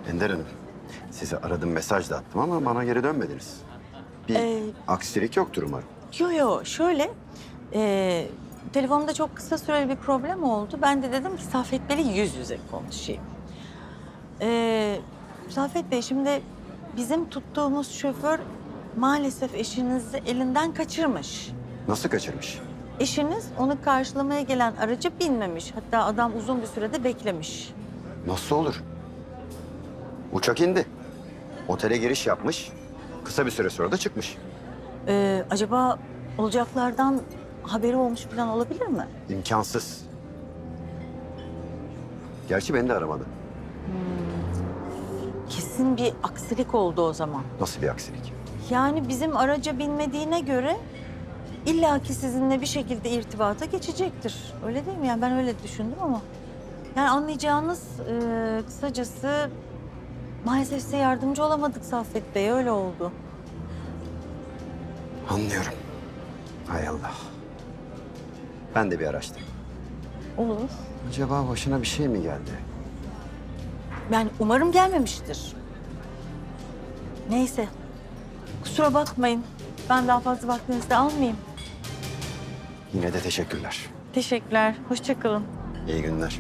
Ender Hanım, size aradım, mesaj da attım ama bana geri dönmediniz. Bir aksilik yoktur umarım. Yo şöyle. Telefonumda çok kısa süreli bir problem oldu. Ben de dedim ki Saffet Bey'le yüz yüze konuşayım. Saffet Bey, şimdi bizim tuttuğumuz şoför maalesef eşinizi elinden kaçırmış. Nasıl kaçırmış? Eşiniz onu karşılamaya gelen araca binmemiş. Hatta adam uzun bir sürede beklemiş. Nasıl olur? Uçak indi. Otele giriş yapmış. Kısa bir süre sonra da çıkmış. Acaba olacaklardan haberi olmuş falan olabilir mi? İmkansız. Gerçi beni de aramadı. Kesin bir aksilik oldu o zaman. Nasıl bir aksilik? Yani bizim araca binmediğine göre illaki sizinle bir şekilde irtibata geçecektir. Öyle değil mi? Yani ben öyle düşündüm ama. Yani anlayacağınız kısacası maalesef size yardımcı olamadık Saffet Bey. Öyle oldu. Anlıyorum. Hay Allah. Ben de bir araştırayım. Olur. Acaba başına bir şey mi geldi? Yani umarım gelmemiştir. Neyse. Kusura bakmayın. Ben daha fazla vaktinizi de almayayım. Yine de teşekkürler. Teşekkürler. Hoşça kalın. İyi günler.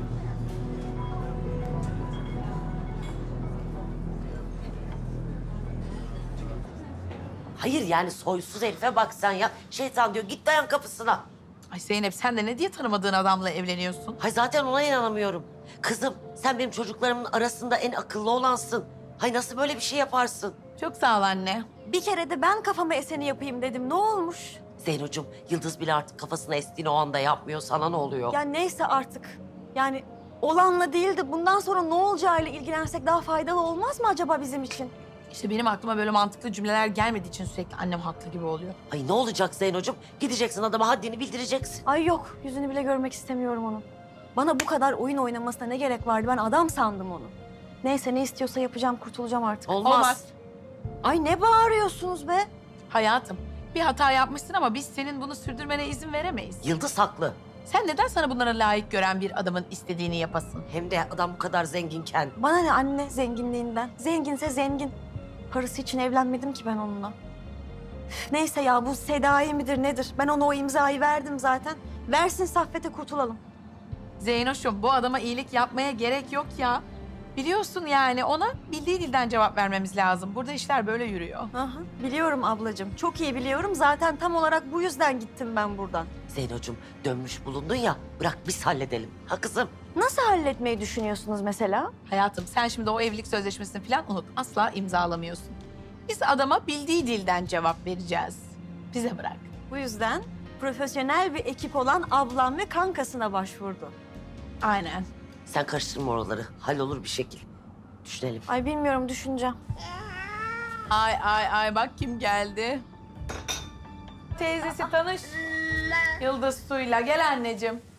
Hayır yani soysuz herife bak sen ya. Şeytan diyor git dayan kapısına. Ay Zeynep, sen de ne diye tanımadığın adamla evleniyorsun? Hay zaten ona inanamıyorum. Kızım sen benim çocuklarımın arasında en akıllı olansın. Hay nasıl böyle bir şey yaparsın? Çok sağ ol anne. Bir kere de ben kafama eseni yapayım dedim. Ne olmuş? Zeynocuğum Yıldız bile artık kafasına estiğini o anda yapmıyor. Sana ne oluyor? Ya neyse artık. Yani olanla değil de bundan sonra ne olacağıyla ilgilensek daha faydalı olmaz mı acaba bizim için? İşte benim aklıma böyle mantıklı cümleler gelmediği için sürekli annem haklı gibi oluyor. Ay ne olacak Zeynocuğum? Gideceksin adama haddini bildireceksin. Ay yok, yüzünü bile görmek istemiyorum onun. Bana bu kadar oyun oynamasına ne gerek vardı? Ben adam sandım onu. Neyse ne istiyorsa yapacağım, kurtulacağım artık. Olmaz. Ay ne bağırıyorsunuz be? Hayatım, bir hata yapmışsın ama biz senin bunu sürdürmene izin veremeyiz. Yıldız haklı. Sen neden sana bunlara layık gören bir adamın istediğini yapasın? Hem de adam bu kadar zenginken. Bana ne anne zenginliğinden? Zenginse zengin. Parası için evlenmedim ki ben onunla. Üf, neyse ya bu Sedai midir nedir? Ben ona o imzayı verdim zaten. Versin Saffet'e kurtulalım. Zeynoş'um, bu adama iyilik yapmaya gerek yok ya. Biliyorsun yani ona bildiği dilden cevap vermemiz lazım. Burada işler böyle yürüyor. Aha, biliyorum ablacığım. Çok iyi biliyorum. Zaten tam olarak bu yüzden gittim ben buradan. Zeynocuğum dönmüş bulundun ya bırak biz halledelim. Ha kızım? Nasıl halletmeyi düşünüyorsunuz mesela? Hayatım, sen şimdi o evlilik sözleşmesini falan unut. Asla imzalamıyorsun. Biz adama bildiği dilden cevap vereceğiz. Bize bırak. Bu yüzden profesyonel bir ekip olan ablam ve kankasına başvurdu. Aynen. Sen karıştırma oraları. Hallolur bir şekil. Düşünelim. Ay bilmiyorum düşüneceğim. Ay bak kim geldi. Teyzesi tanış. Yıldız Su'yla. Gel anneciğim.